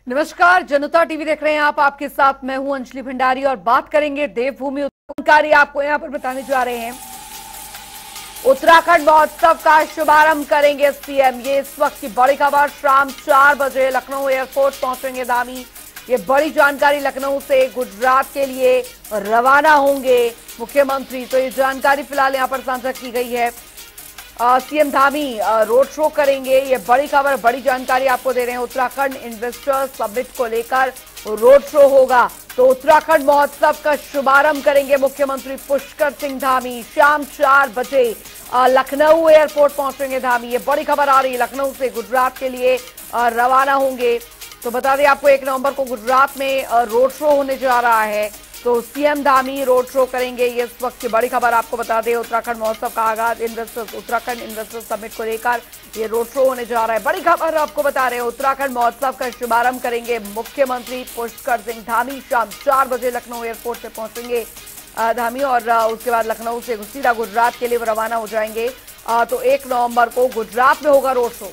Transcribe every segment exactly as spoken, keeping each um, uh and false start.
नमस्कार, जनता टीवी देख रहे हैं आप। आपके साथ मैं हूं अंजलि भंडारी और बात करेंगे देवभूमि जानकारी आपको यहां पर बताने जा रहे हैं। उत्तराखंड महोत्सव का शुभारंभ करेंगे सीएम। ये इस वक्त की बड़ी खबर। शाम चार बजे लखनऊ एयरपोर्ट पहुंचेंगे धामी। ये बड़ी जानकारी। लखनऊ से गुजरात के लिए रवाना होंगे मुख्यमंत्री। तो ये जानकारी फिलहाल यहां पर साझा की गई है। सीएम धामी रोड शो करेंगे। ये बड़ी खबर, बड़ी जानकारी आपको दे रहे हैं। उत्तराखंड इन्वेस्टर्स समिट को लेकर रोड शो होगा। तो उत्तराखंड महोत्सव का शुभारंभ करेंगे मुख्यमंत्री पुष्कर सिंह धामी। शाम चार बजे लखनऊ एयरपोर्ट पहुंचेंगे धामी। ये बड़ी खबर आ रही है। लखनऊ से गुजरात के लिए रवाना होंगे। तो बता दें आपको, एक नवंबर को गुजरात में रोड शो होने जा रहा है। तो सीएम धामी रोड शो करेंगे। ये इस वक्त की बड़ी खबर आपको बता दें। उत्तराखंड महोत्सव का आगाज इन्वेस्टर्स उत्तराखंड इन्वेस्टर्स समिट को लेकर ये रोड शो होने जा रहा है। बड़ी खबर आपको बता रहे हैं। उत्तराखंड महोत्सव का शुभारंभ करेंगे मुख्यमंत्री पुष्कर सिंह धामी। शाम चार बजे लखनऊ एयरपोर्ट से पहुंचेंगे धामी और उसके बाद लखनऊ से सीधा गुजरात के लिए रवाना हो जाएंगे। तो एक नवंबर को गुजरात में होगा रोड शो।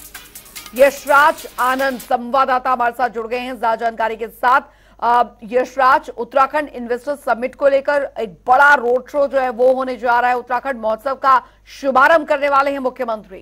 यशराज आनंद संवाददाता हमारे साथ जुड़ गए हैं ज्यादा जानकारी के साथ। यशराज, उत्तराखंड इन्वेस्टर्स समिट को लेकर एक बड़ा रोड शो जो है वो होने जा रहा है। उत्तराखंड महोत्सव का शुभारंभ करने वाले हैं मुख्यमंत्री।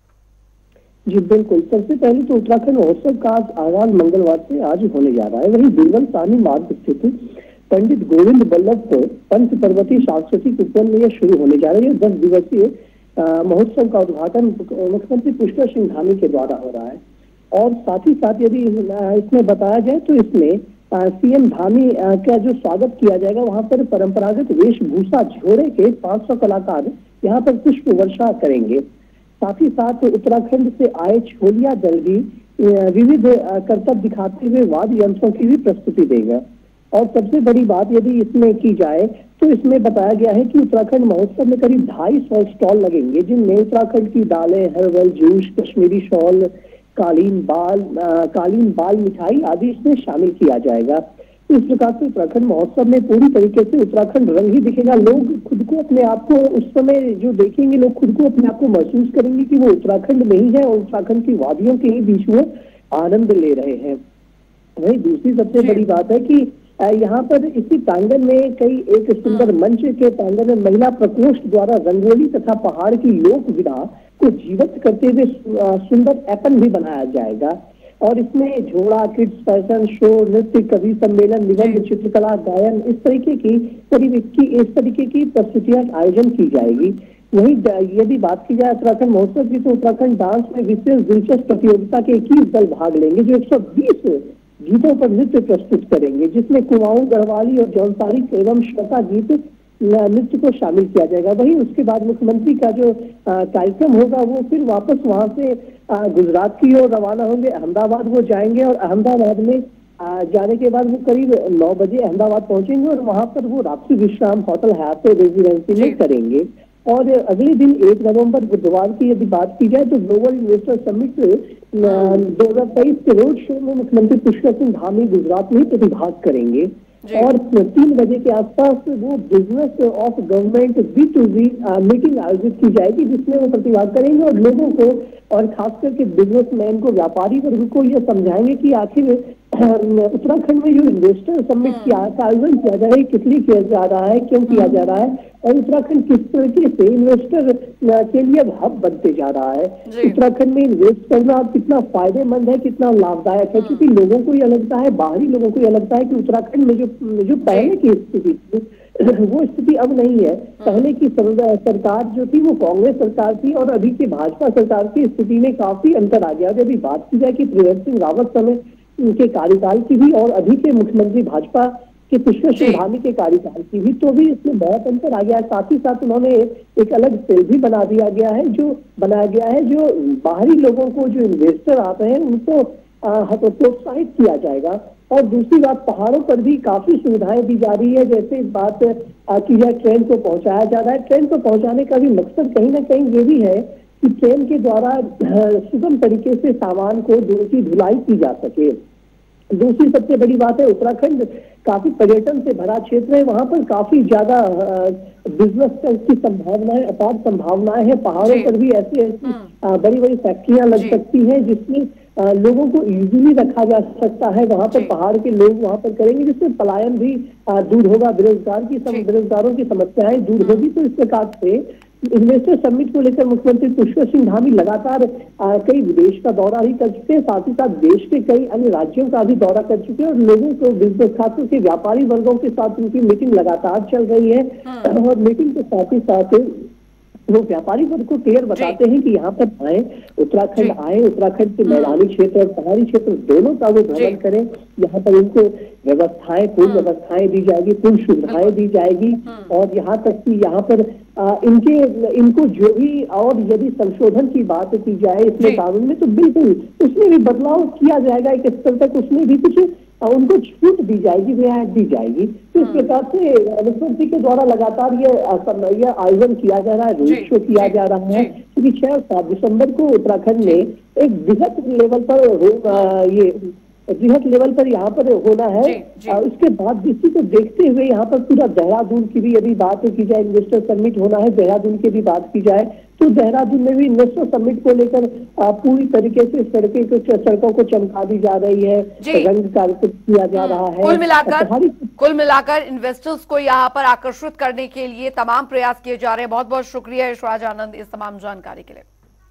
जी बिल्कुल। सबसे पहले तो उत्तराखंड महोत्सव का आगाज मंगलवार से आज होने जा रहा है। वहीं बीरबल साहनी मार्ग स्थित पंडित गोविंद बल्लभ पंच पर्वतीय सांस्कृतिक उपवन में यह शुरू होने जा रहा है। दस दिवसीय महोत्सव का उद्घाटन मुख्यमंत्री पुष्कर सिंह धामी के द्वारा हो रहा है। और साथ ही साथ यदि इसमें बताया जाए तो इसमें सीएम धामी का जो स्वागत किया जाएगा, वहां पर परंपरागत वेशभूषा झोड़े के पांच सौ कलाकार यहां पर पुष्प वर्षा करेंगे। साथ ही साथ उत्तराखंड से आए छोलिया दल भी विविध करतब दिखाते हुए वाद्य यंत्रों की भी प्रस्तुति देगा। और सबसे बड़ी बात यदि इसमें की जाए तो इसमें बताया गया है कि उत्तराखंड महोत्सव में करीब ढाई सौ स्टॉल लगेंगे, जिनमें उत्तराखंड की दालें, हर्बल जूस, कश्मीरी शॉल, कालीन बाल कालीन बाल मिठाई आदि इसमें शामिल किया जाएगा। तो इस प्रकार से उत्तराखंड महोत्सव में पूरी तरीके से उत्तराखंड रंग ही दिखेगा। लोग खुद को अपने आप को उस समय जो देखेंगे, लोग खुद को अपने आप को महसूस करेंगे कि वो उत्तराखंड में ही है और उत्तराखंड की वादियों के ही बीच में आनंद ले रहे हैं। वही दूसरी सबसे बड़ी बात है कि यहाँ पर इसी प्रांगण में कई एक सुंदर मंच के प्रांगण में महिला प्रकोष्ठ द्वारा रंगोली तथा पहाड़ की लोक विधा को जीवित करते हुए सुंदर एपन भी बनाया जाएगा। और इसमें झोड़ा, किड्स फैशन शो, नृत्य, कवि सम्मेलन, निबंध, चित्रकला, गायन, इस तरीके की करीब इक्कीस इस तरीके की प्रस्तुतियां आयोजन की जाएगी। वहीं यदि बात की जाए उत्तराखंड महोत्सव की, तो उत्तराखंड डांस में विशेष दिलचस्प प्रतियोगिता के इक्कीस दल भाग लेंगे, जो एक सौ बीस गीतों पर नृत्य प्रस्तुत करेंगे, जिसमें कुमाऊं, गढ़वाली और जौनसारी एवं श्रोता गीत नृत्य को शामिल किया जाएगा। वहीं उसके बाद मुख्यमंत्री का जो कार्यक्रम होगा वो फिर वापस वहां से गुजरात की ओर रवाना होंगे। अहमदाबाद वो जाएंगे और अहमदाबाद में आ, जाने के बाद वो करीब नौ बजे अहमदाबाद पहुंचेंगे और वहां पर वो रात्रि विश्राम होटल हयात रेजिडेंसी में करेंगे। और अगले दिन एक नवंबर बुधवार की यदि बात की जाए तो ग्लोबल इन्वेस्टर समिट दो हजार तेईस के रोड शो में मुख्यमंत्री पुष्कर सिंह धामी गुजरात में प्रतिभाग करेंगे। और तीन बजे के आसपास वो business of government B two B meeting आयोजित की जाएगी, जिसमें वो प्रतिभाग करेंगे और लोगों को और खास करके बिजनेसमैन को, व्यापारी वर्ग को यह समझाएंगे कि आखिर उत्तराखंड में जो इन्वेस्टर समिट का आयोजन किया जा रहा है, किस लिए किया जा रहा है, क्यों किया जा रहा है और उत्तराखंड किस तरीके से इन्वेस्टर के लिए अब हब बनते जा रहा है। उत्तराखंड में इन्वेस्ट करना कितना फायदेमंद है, कितना लाभदायक है, क्योंकि लोगों को यह लगता है, बाहरी लोगों को यह लगता है कि उत्तराखंड में जो जो पहले की स्थिति थी वो स्थिति अब नहीं है। पहले की सरकार जो थी वो कांग्रेस सरकार थी और अभी की भाजपा सरकार की स्थिति में काफी अंतर आ गया। यदि बात की जाए कि त्रिवेंद्र सिंह रावत समय उनके कार्यकाल की भी और अभी के मुख्यमंत्री भाजपा के पुष्कर सिंह धामी के कार्यकाल की भी, तो भी इसमें बहुत अंतर आ गया है। साथ ही साथ उन्होंने एक अलग सेल भी बना दिया गया है, जो बनाया गया है जो बाहरी लोगों को, जो इन्वेस्टर आते हैं उनको प्रोत्साहित किया जाएगा। और दूसरी बात, पहाड़ों पर भी काफी सुविधाएं दी जा रही है। जैसे बात की जाए ट्रेन को पहुंचाया जा रहा है, ट्रेन को पहुंचाने का भी मकसद कहीं ना कहीं ये भी है कि ट्रेन के द्वारा सुगम तरीके से सामान को की ढुलाई की जा सके। दूसरी सबसे बड़ी बात है, उत्तराखंड काफी पर्यटन से भरा क्षेत्र है, वहां पर काफी ज्यादा बिजनेस की संभावनाएं, अपार संभावनाएं हैं। पहाड़ों पर भी ऐसी ऐसी बड़ी बड़ी फैक्ट्रियां लग सकती हैं जिसमें आ, लोगों को इजीली रखा जा सकता है। वहां पर पहाड़ के लोग वहां पर करेंगे, जिससे पलायन भी आ, दूर होगा, बेरोजगार की सम, बेरोजगारों की समस्याएं दूर होगी। तो इस प्रकार से इन्वेस्टर समिट को लेकर मुख्यमंत्री पुष्कर सिंह धामी लगातार आ, कई विदेश का दौरा ही कर चुके हैं, साथ ही साथ देश के कई अन्य राज्यों का भी दौरा कर चुके हैं और लोगों को, बिजनेस खासतौर से व्यापारी वर्गों के साथ उनकी मीटिंग लगातार चल रही है। और मीटिंग के साथ ही साथ वो व्यापारी वर्ग को क्लियर बताते हैं कि यहाँ पर आए, उत्तराखंड आए, उत्तराखंड के मैदानी क्षेत्र और पहाड़ी क्षेत्र दोनों का वो भ्रमण करें। यहाँ पर इनको व्यवस्थाएं, पूर्ण व्यवस्थाएं दी जाएगी, पूर्ण सुविधाएं दी जाएगी और यहाँ तक कि यहाँ पर आ, इनके इनको जो भी, और यदि संशोधन की बात की जाए इसमें कानून में, तो बिल्कुल उसमें भी बदलाव किया जाएगा। एक स्तर तक उसमें भी कुछ उनको छूट दी जाएगी, रियायत दी जाएगी। तो इस प्रकार से मुख्यमंत्री के द्वारा लगातार ये यह आयोजन किया जा रहा है, रोड शो किया जा रहा है, क्योंकि छह और सात दिसंबर को उत्तराखंड में एक बृहद लेवल पर ये बृहद लेवल पर यहाँ पर होना है। उसके बाद इसी को देखते हुए यहाँ पर पूरा देहरादून की भी यदि बात की जाए, इन्वेस्टर समिट होना है, देहरादून की भी बात की जाए तो देहरादून में भी इन्वेस्टर समिट को लेकर पूरी तरीके से सड़कें को सड़कों को चमका दी जा रही है, रंग कार्यक्रम किया जा रहा है। कुल मिलाकर कुल मिलाकर इन्वेस्टर्स को यहाँ पर आकर्षित करने के लिए तमाम प्रयास किए जा रहे हैं। बहुत बहुत शुक्रिया यशराज आनंद इस तमाम जानकारी के लिए।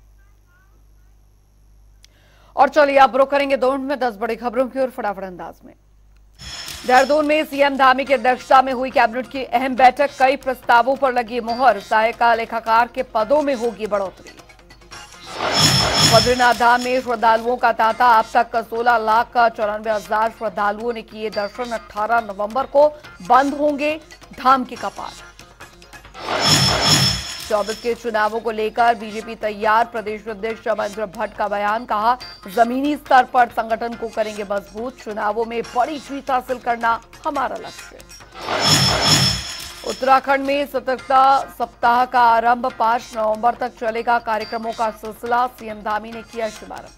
और चलिए अब रुक करेंगे दो मिनट में दस बड़ी खबरों की ओर फटाफट अंदाज में। देहरादून में सीएम धामी की अध्यक्षता में हुई कैबिनेट की अहम बैठक, कई प्रस्तावों पर लगी मुहर, सहायक लेखाकार के पदों में होगी बढ़ोतरी। बद्रीनाथ धाम में श्रद्धालुओं का तांता, अब तक सोलह लाख चौरानवे हजार श्रद्धालुओं ने किए दर्शन, अठारह नवंबर को बंद होंगे धाम के कपाट। चौबीस के चुनावों को लेकर बीजेपी तैयार, प्रदेश अध्यक्ष अमरेंद्र भट्ट का बयान, कहा जमीनी स्तर पर संगठन को करेंगे मजबूत, चुनावों में बड़ी जीत हासिल करना हमारा लक्ष्य। उत्तराखंड में सतर्कता सप्ताह का आरंभ, पांच नवंबर तक चलेगा कार्यक्रमों का सिलसिला, सीएम धामी ने किया शुभारंभ।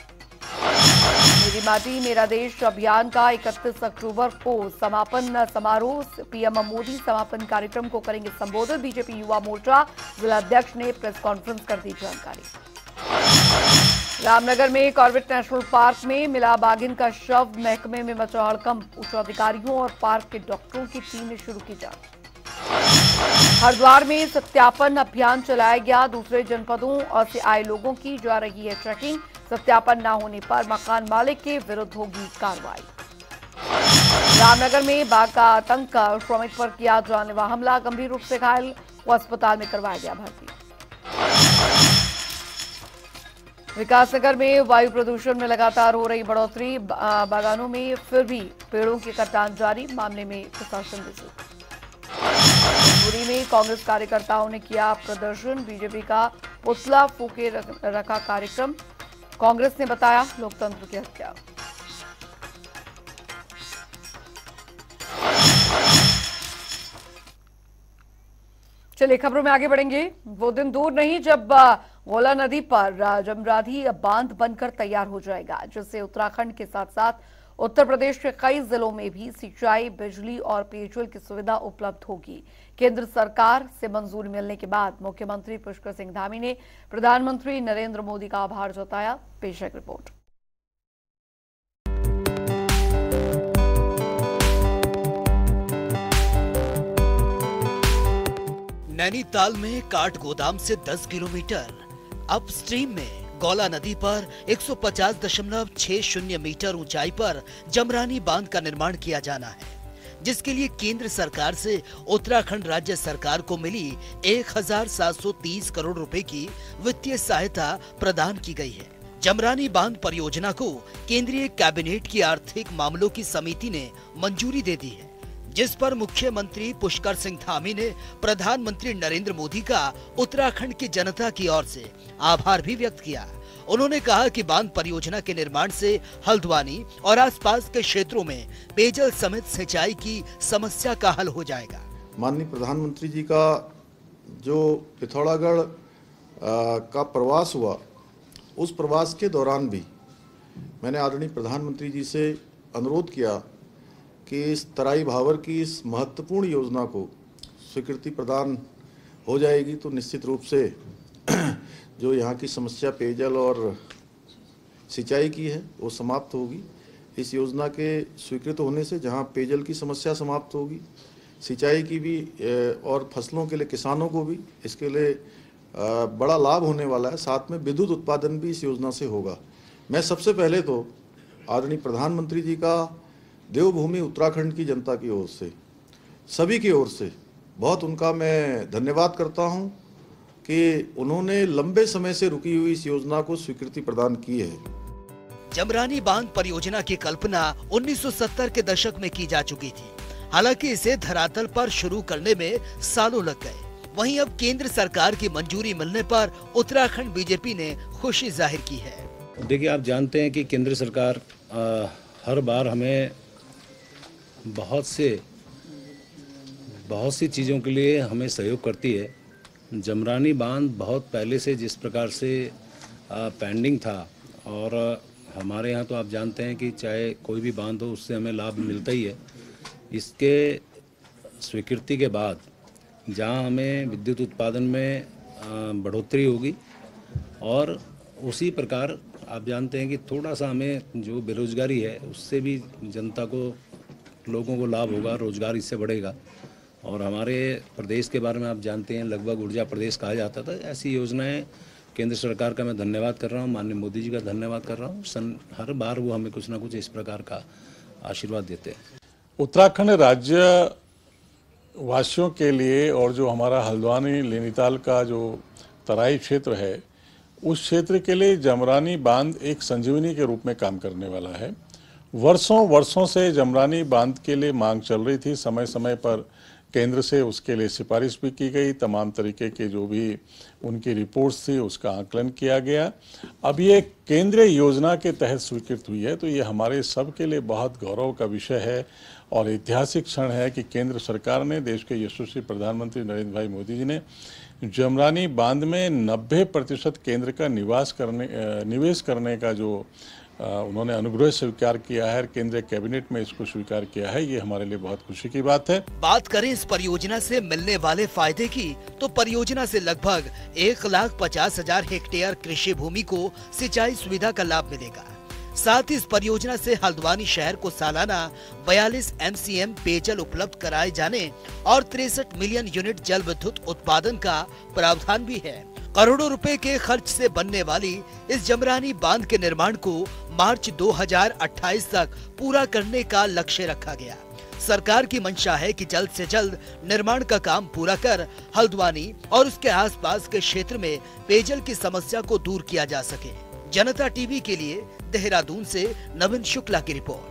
मेरी माटी मेरा देश अभियान का इकतीस अक्टूबर को समापन समारोह, पीएम मोदी समापन कार्यक्रम को करेंगे संबोधित, बीजेपी युवा मोर्चा जिलाध्यक्ष ने प्रेस कॉन्फ्रेंस कर दी जानकारी। रामनगर में कॉर्बेट नेशनल पार्क में मिला बाघिन का शव, महकमे में मचा हड़कंप, उच्च अधिकारियों और पार्क के डॉक्टरों की टीम ने शुरू की जांच। हरिद्वार में सत्यापन अभियान चलाया गया, दूसरे जनपदों से आए लोगों की जा रही है चेकिंग, सत्यापन न होने पर मकान मालिक के विरुद्ध होगी कार्रवाई। रामनगर में बाघ का आतंक, श्रमिक पर किया जानलेवा हमला, गंभीर रूप से घायल को अस्पताल में करवाया गया भर्ती। विकासनगर में वायु प्रदूषण में लगातार हो रही बढ़ोतरी, बागानों में फिर भी पेड़ों की कटान जारी, मामले में प्रशासन बिजी। पुरी में कांग्रेस कार्यकर्ताओं ने किया प्रदर्शन, बीजेपी का पुतला फूके रखा कार्यक्रम, कांग्रेस ने बताया लोकतंत्र की हत्या। चलिए खबरों में आगे बढ़ेंगे। वो दिन दूर नहीं जब गौला नदी पर जमराधी बांध बनकर तैयार हो जाएगा, जिससे उत्तराखंड के साथ साथ उत्तर प्रदेश के कई जिलों में भी सिंचाई, बिजली और पेयजल की सुविधा उपलब्ध होगी। केंद्र सरकार से मंजूरी मिलने के बाद मुख्यमंत्री पुष्कर सिंह धामी ने प्रधानमंत्री नरेंद्र मोदी का आभार जताया। पेश है रिपोर्ट। नैनीताल में काठ गोदाम से दस किलोमीटर अपस्ट्रीम में गौला नदी पर एक सौ पचास दशमलव छह शून्य मीटर ऊंचाई पर जमरानी बांध का निर्माण किया जाना है, जिसके लिए केंद्र सरकार से उत्तराखंड राज्य सरकार को मिली एक हजार सात सौ तीस करोड़ रुपए की वित्तीय सहायता प्रदान की गई है। जमरानी बांध परियोजना को केंद्रीय कैबिनेट की आर्थिक मामलों की समिति ने मंजूरी दे दी है, जिस पर मुख्यमंत्री पुष्कर सिंह धामी ने प्रधानमंत्री नरेंद्र मोदी का उत्तराखंड की जनता की ओर से आभार भी व्यक्त किया। उन्होंने कहा कि बांध परियोजना के निर्माण से हल्द्वानी और आसपास के क्षेत्रों में पेयजल समेत सिंचाई की समस्या का हल हो जाएगा। माननीय प्रधानमंत्री जी का जो पिथौरागढ़ का प्रवास हुआ, उस प्रवास के दौरान भी मैंने आदरणीय प्रधानमंत्री जी से अनुरोध किया कि इस तराई भावर की इस महत्वपूर्ण योजना को स्वीकृति प्रदान हो जाएगी तो निश्चित रूप से जो यहाँ की समस्या पेयजल और सिंचाई की है वो समाप्त होगी। इस योजना के स्वीकृत होने से जहां पेयजल की समस्या समाप्त होगी, सिंचाई की भी और फसलों के लिए किसानों को भी इसके लिए बड़ा लाभ होने वाला है। साथ में विद्युत उत्पादन भी इस योजना से होगा। मैं सबसे पहले तो आदरणीय प्रधानमंत्री जी का देवभूमि उत्तराखंड की जनता की ओर से, सभी की ओर से बहुत उनका मैं धन्यवाद करता हूं कि उन्होंने लंबे समय से रुकी हुई इस योजना को स्वीकृति प्रदान की है। जमरानी बांध परियोजना की कल्पना उन्नीस सौ सत्तर के दशक में की जा चुकी थी। हालांकि इसे धरातल पर शुरू करने में सालों लग गए। वहीं अब केंद्र सरकार की मंजूरी मिलने पर उत्तराखंड बीजेपी ने खुशी जाहिर की है। देखिए, आप जानते हैं कि केंद्र सरकार आ, हर बार हमें बहुत से बहुत सी चीज़ों के लिए हमें सहयोग करती है। जमरानी बांध बहुत पहले से जिस प्रकार से आ, पेंडिंग था, और हमारे यहाँ तो आप जानते हैं कि चाहे कोई भी बांध हो उससे हमें लाभ मिलता ही है। इसके स्वीकृति के बाद जहाँ हमें विद्युत उत्पादन में बढ़ोतरी होगी, और उसी प्रकार आप जानते हैं कि थोड़ा सा हमें जो बेरोजगारी है उससे भी जनता को, लोगों को लाभ होगा, रोजगार इससे बढ़ेगा। और हमारे प्रदेश के बारे में आप जानते हैं, लगभग ऊर्जा प्रदेश कहा जाता था। ऐसी योजनाएं केंद्र सरकार का मैं धन्यवाद कर रहा हूं, माननीय मोदी जी का धन्यवाद कर रहा हूं। सन हर बार वो हमें कुछ ना कुछ इस प्रकार का आशीर्वाद देते हैं। उत्तराखंड राज्य वासियों के लिए, और जो हमारा हल्द्वानी नैनीताल का जो तराई क्षेत्र है, उस क्षेत्र के लिए जमरानी बांध एक संजीवनी के रूप में काम करने वाला है। वर्षों वर्षों से जमरानी बांध के लिए मांग चल रही थी। समय समय पर केंद्र से उसके लिए सिफारिश भी की गई। तमाम तरीके के जो भी उनकी रिपोर्ट्स थी उसका आकलन किया गया। अब ये केंद्रीय योजना के तहत स्वीकृत हुई है, तो ये हमारे सब के लिए बहुत गौरव का विषय है और ऐतिहासिक क्षण है कि केंद्र सरकार ने, देश के यशस्वी प्रधानमंत्री नरेंद्र भाई मोदी जी ने जमरानी बांध में नब्बे प्रतिशत केंद्र का निवास करने निवेश करने का जो उन्होंने अनुग्रह स्वीकार किया है, केंद्रीय कैबिनेट में इसको स्वीकार किया है। ये हमारे लिए बहुत खुशी की बात है। बात करें इस परियोजना से मिलने वाले फायदे की, तो परियोजना से लगभग एक लाख पचास हजार हेक्टेयर कृषि भूमि को सिंचाई सुविधा का लाभ मिलेगा। साथ ही इस परियोजना से हल्द्वानी शहर को सालाना बयालीस एमसीएम पेयजल उपलब्ध कराए जाने और तिरसठ मिलियन यूनिट जल विद्युत उत्पादन का प्रावधान भी है। करोड़ों रुपए के खर्च से बनने वाली इस जमरानी बांध के निर्माण को मार्च दो हज़ार अट्ठाईस तक पूरा करने का लक्ष्य रखा गया। सरकार की मंशा है कि जल्द से जल्द निर्माण का काम पूरा कर हल्द्वानी और उसके आसपास के क्षेत्र में पेयजल की समस्या को दूर किया जा सके। जनता टीवी के लिए देहरादून से नवीन शुक्ला की रिपोर्ट।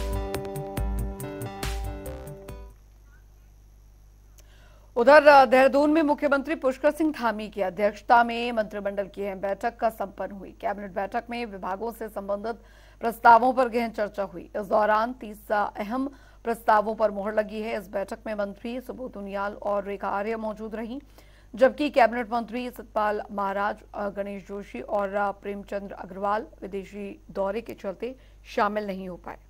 उधर देहरादून में मुख्यमंत्री पुष्कर सिंह धामी की अध्यक्षता में मंत्रिमंडल की बैठक का संपन्न हुई। कैबिनेट बैठक में विभागों से संबंधित प्रस्तावों पर गहन चर्चा हुई। इस दौरान तीस अहम प्रस्तावों पर मोहर लगी है। इस बैठक में मंत्री सुबोध उनियाल और रेखा आर्य मौजूद रहीं, जबकि कैबिनेट मंत्री सतपाल महाराज, गणेश जोशी और प्रेमचंद्र अग्रवाल विदेशी दौरे के चलते शामिल नहीं हो पाए।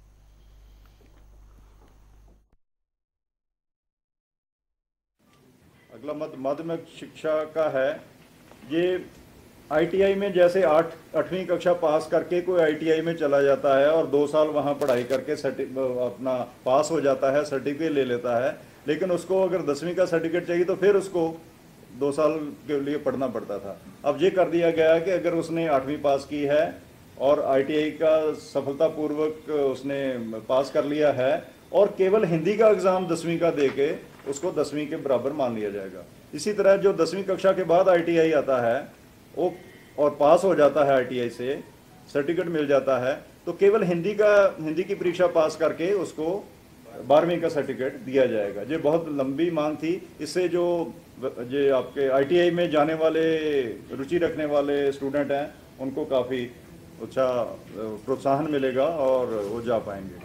अगला मद माध्यमिक शिक्षा का है। ये आईटीआई में जैसे आठ आठवीं कक्षा पास करके कोई आईटीआई में चला जाता है और दो साल वहाँ पढ़ाई करके अपना पास हो जाता है, सर्टिफिकेट ले लेता है, लेकिन उसको अगर दसवीं का सर्टिफिकेट चाहिए तो फिर उसको दो साल के लिए पढ़ना पड़ता था। अब ये कर दिया गया कि अगर उसने आठवीं पास की है और आईटीआई का सफलतापूर्वक उसने पास कर लिया है और केवल हिंदी का एग्ज़ाम दसवीं का दे के उसको दसवीं के बराबर मान लिया जाएगा। इसी तरह जो दसवीं कक्षा के बाद आईटीआई आता है वो और पास हो जाता है, आईटीआई से सर्टिफिकेट मिल जाता है, तो केवल हिंदी का हिंदी की परीक्षा पास करके उसको बारहवीं का सर्टिफिकेट दिया जाएगा। ये बहुत लंबी मांग थी। इससे जो जो आपके आईटीआई में जाने वाले रुचि रखने वाले स्टूडेंट हैं उनको काफ़ी अच्छा प्रोत्साहन मिलेगा और वो जा पाएंगे।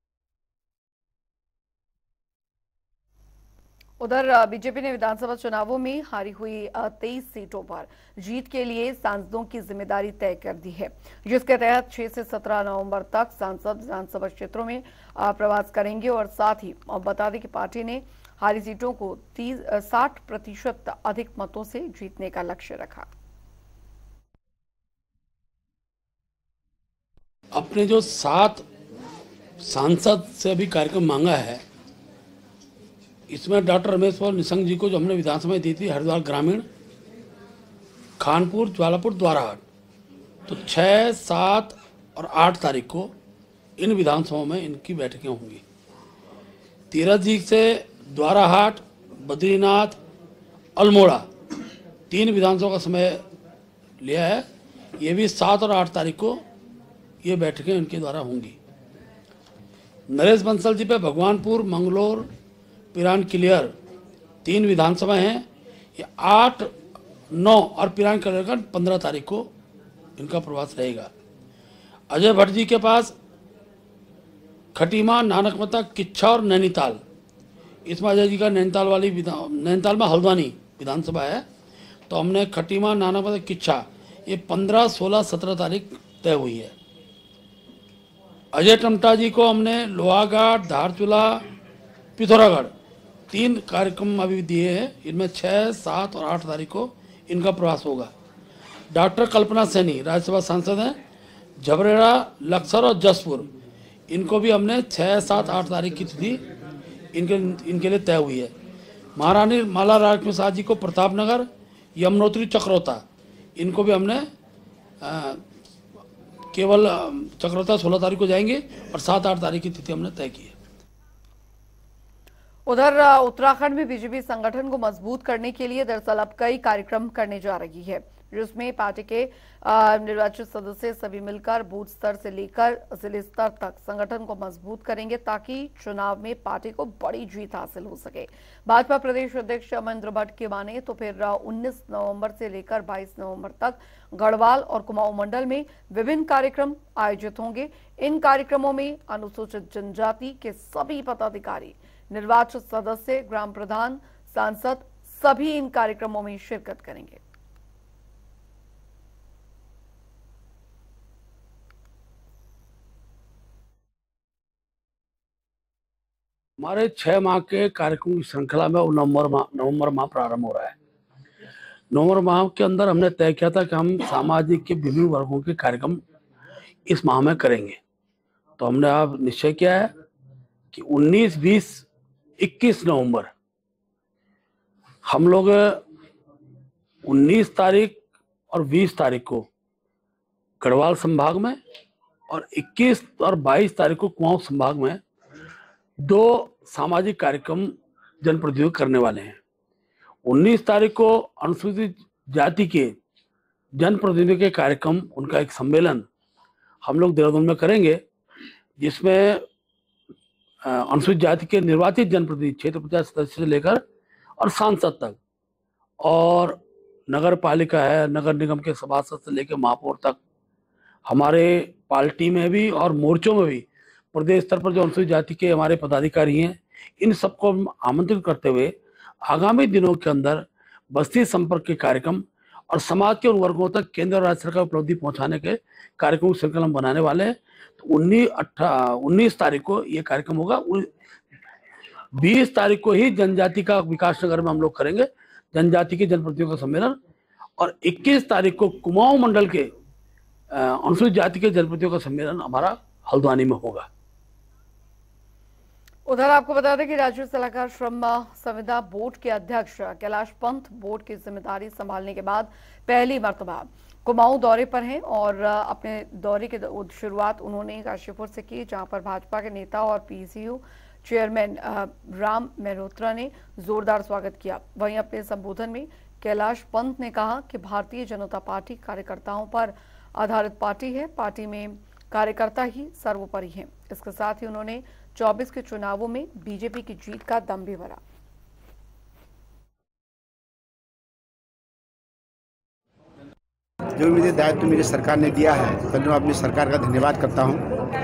उधर बीजेपी ने विधानसभा चुनावों में हारी हुई तेईस सीटों पर जीत के लिए सांसदों की जिम्मेदारी तय कर दी है, जिसके तहत छह से सत्रह नवंबर तक सांसद विधानसभा क्षेत्रों में प्रवास करेंगे। और साथ ही बता दें कि पार्टी ने हारी सीटों को तीस साठ प्रतिशत अधिक मतों से जीतने का लक्ष्य रखा। अपने जो सात सांसद से अभी कार्यक्रम मांगा है, इसमें डॉक्टर रमेश पोखरियाल निशंक जी को जो हमने विधानसभा में दी थी, हरिद्वार ग्रामीण, खानपुर, ज्वालापुर, द्वाराहाट, तो छः, सात और आठ तारीख को इन विधानसभाओं में इनकी बैठकें होंगी। तीरथ जी से द्वाराहाट, बद्रीनाथ, अल्मोड़ा तीन विधानसभा का समय लिया है। ये भी सात और आठ तारीख को ये बैठकें इनके द्वारा होंगी। नरेश बंसल जी पे भगवानपुर, मंगलोर, पिरान क्लियर तीन विधानसभा हैं। ये आठ, नौ और पिरान क्लियर का पंद्रह तारीख को इनका प्रवास रहेगा। अजय भट्ट जी के पास खटीमा, नानकमता, किच्छा और नैनीताल, इसमें अजय जी का नैनीताल वाली नैनीताल में हल्द्वानी विधानसभा है, तो हमने खटीमा, नानकमता, किच्छा ये पंद्रह, सोलह, सत्रह तारीख तय हुई है। अजय टमटा जी को हमने लोहाघाट, धारचूला, पिथौरागढ़ तीन कार्यक्रम अभी दिए हैं। इनमें छः, सात और आठ तारीख को इनका प्रवास होगा। डॉक्टर कल्पना सैनी राज्यसभा सांसद हैं, झबरेड़ा, लक्सर और जसपुर, इनको भी हमने छः, सात, आठ तारीख की तिथि इनके इनके लिए तय हुई है। महारानी माला राजप्रसाद जी को प्रतापनगर, यमुनोत्री, चक्रोता, इनको भी हमने आ, केवल चक्रोता सोलह तारीख को जाएंगे और सात, आठ तारीख की तिथि हमने तय की है। उधर उत्तराखंड में बीजेपी संगठन को मजबूत करने के लिए दरअसल अब कई कार्यक्रम करने जा रही है, जिसमें पार्टी के निर्वाचित सदस्य सभी मिलकर बूथ स्तर से लेकर जिले स्तर तक संगठन को मजबूत करेंगे, ताकि चुनाव में पार्टी को बड़ी जीत हासिल हो सके। भाजपा प्रदेश अध्यक्ष महेंद्र भट्ट की माने तो फिर उन्नीस नवंबर से लेकर बाईस नवंबर तक गढ़वाल और कुमाऊं मंडल में विभिन्न कार्यक्रम आयोजित होंगे। इन कार्यक्रमों में अनुसूचित जनजाति के सभी पदाधिकारी, निर्वाचित सदस्य, ग्राम प्रधान, सांसद सभी इन कार्यक्रमों में शिरकत करेंगे। हमारे छह माह के कार्यक्रम की श्रृंखला में नवंबर माह नवंबर माह प्रारंभ हो रहा है। नवंबर माह के अंदर हमने तय किया था कि हम सामाजिक के विभिन्न वर्गों के कार्यक्रम इस माह में करेंगे। तो हमने अब निश्चय किया है कि उन्नीस, बीस, इक्कीस नवंबर हम लोग उन्नीस तारीख और बीस तारीख को गढ़वाल संभाग में और इक्कीस और बाईस तारीख को कुमाऊं संभाग में दो सामाजिक कार्यक्रम जनप्रतिनिधि करने वाले हैं। उन्नीस तारीख को अनुसूचित जाति के जनप्रतिनिधियों के कार्यक्रम, उनका एक सम्मेलन हम लोग देहरादून में करेंगे, जिसमें अनुसूचित जाति के निर्वाचित जनप्रतिनिधि क्षेत्र पंचायत सदस्य से लेकर और सांसद तक, और नगर पालिका है, नगर निगम के सभासद से लेकर महापौर तक, हमारे पार्टी में भी और मोर्चों में भी प्रदेश स्तर पर जो अनुसूचित जाति के हमारे पदाधिकारी हैं, इन सबको आमंत्रित करते हुए आगामी दिनों के अंदर बस्ती संपर्क के कार्यक्रम और समाज के उन वर्गों तक केंद्र और राज्य सरकार उपलब्धि पहुंचाने के कार्यक्रम की श्रृंखला बनाने वाले हैं। तो उन्नीस अट्ठा उन्नीस तारीख को ये कार्यक्रम होगा। बीस तारीख को ही जनजाति का विकास नगर में हम लोग करेंगे, जनजाति के जनप्रतिनिधियों का सम्मेलन, और इक्कीस तारीख को कुमाऊं मंडल के अनुसूचित जाति के जनप्रतिनिधियों का सम्मेलन हमारा हल्द्वानी में होगा। उधर आपको बता दें कि राज्य सलाहकार श्रम संविदा बोर्ड के अध्यक्ष कैलाश पंत बोर्ड की जिम्मेदारी संभालने के बाद पहली मर्तबा कुमाऊं दौरे पर हैं, और अपने दौरे की शुरुआत उन्होंने काशीपुर से की, जहां पर भाजपा के नेता और पीसीयू चेयरमैन राम मेहरोत्रा ने जोरदार स्वागत किया। वहीं अपने संबोधन में कैलाश पंत ने कहा कि भारतीय जनता पार्टी कार्यकर्ताओं पर आधारित पार्टी है, पार्टी में कार्यकर्ता ही सर्वोपरि हैं। इसके साथ ही उन्होंने चौबीस के चुनावों में बीजेपी की जीत का दम भी भरा। जो मुझे दायित्व मेरी सरकार ने दिया है, पहले मैं अपनी सरकार का धन्यवाद करता हूं।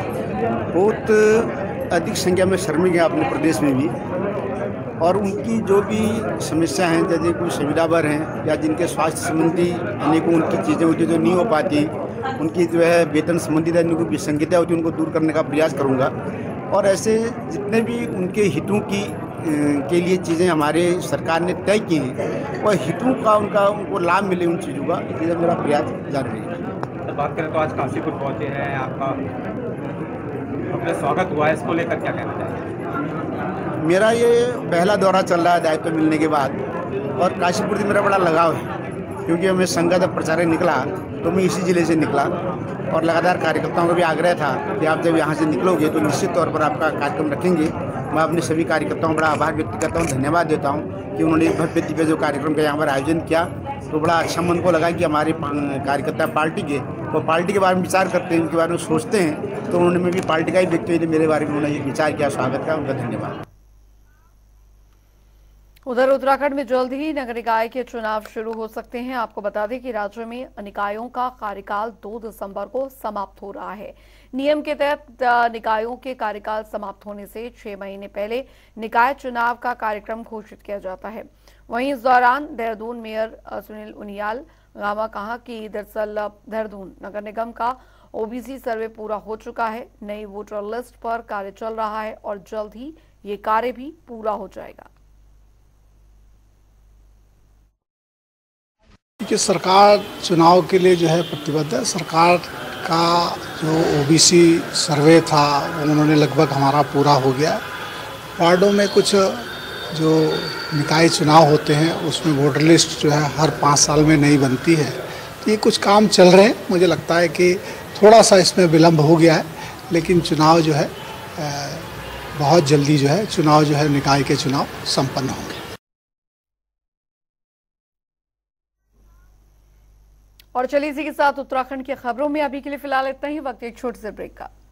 बहुत अधिक संख्या में श्रमिक हैं अपने प्रदेश में भी, और उनकी जो भी समस्या हैं, जैसे कुछ सुविधावर हैं या जिनके स्वास्थ्य संबंधी अनेकों उनकी चीज़ें होती जो नहीं हो पाती, उनकी जो है वेतन संबंधी उनको विसंगतियाँ होती, उनको दूर करने का प्रयास करूँगा। और ऐसे जितने भी उनके हितों की के लिए चीज़ें हमारे सरकार ने तय की हैं, वह हितों का उनका उनको लाभ मिले, उन चीज़ों का, ये मेरा प्रयास जारी रहेगा। तो बात करें तो आज काशीपुर पहुंचे हैं, आपका अपना स्वागत हुआ है, इसको लेकर क्या कहना चाहिए? मेरा ये पहला दौरा चल रहा है दायित्व मिलने के बाद, और काशीपुर से मेरा बड़ा लगाव है, क्योंकि मैं संघ का जब प्रचारक निकला तो मैं इसी जिले से निकला, और लगातार कार्यकर्ताओं का भी आग्रह था कि आप जब यहाँ से निकलोगे तो निश्चित तौर पर आपका कार्यक्रम रखेंगे। मैं अपने सभी कार्यकर्ताओं का बड़ा आभार व्यक्त करता हूँ, धन्यवाद देता हूँ कि उन्होंने भव्य दिव्य जो कार्यक्रम का यहाँ पर आयोजन किया, तो बड़ा अच्छा मन को लगा कि हमारे कार्यकर्ता पार्टी के वो पार्टी के बारे में विचार करते हैं, उनके बारे में सोचते हैं, तो उन्होंने भी पार्टी का ही व्यक्ति ने मेरे बारे में उन्होंने विचार किया, स्वागत का, उनका धन्यवाद। उधर उत्तराखंड में जल्द ही नगर निकाय के चुनाव शुरू हो सकते हैं। आपको बता दें कि राज्य में निकायों का कार्यकाल दो दिसंबर को समाप्त हो रहा है। नियम के तहत निकायों के कार्यकाल समाप्त होने से छह महीने पहले निकाय चुनाव का कार्यक्रम घोषित किया जाता है। वहीं इस दौरान देहरादून मेयर सुनील उनियाल गामा कहा कि दरअसल देहरादून नगर निगम का ओबीसी सर्वे पूरा हो चुका है, नई वोटर लिस्ट पर कार्य चल रहा है और जल्द ही ये कार्य भी पूरा हो जाएगा। कि सरकार चुनाव के लिए जो है प्रतिबद्ध है। सरकार का जो ओबीसी सर्वे था उन्होंने लगभग हमारा पूरा हो गया। वार्डों में कुछ जो निकाय चुनाव होते हैं उसमें वोटर लिस्ट जो है हर पाँच साल में नई बनती है, तो ये कुछ काम चल रहे हैं। मुझे लगता है कि थोड़ा सा इसमें विलम्ब हो गया है, लेकिन चुनाव जो है बहुत जल्दी जो है चुनाव जो है निकाय के चुनाव संपन्न होंगे। और चलिए इसी के साथ उत्तराखंड की खबरों में अभी के लिए फिलहाल इतना ही। वक्त एक छोटे से ब्रेक का।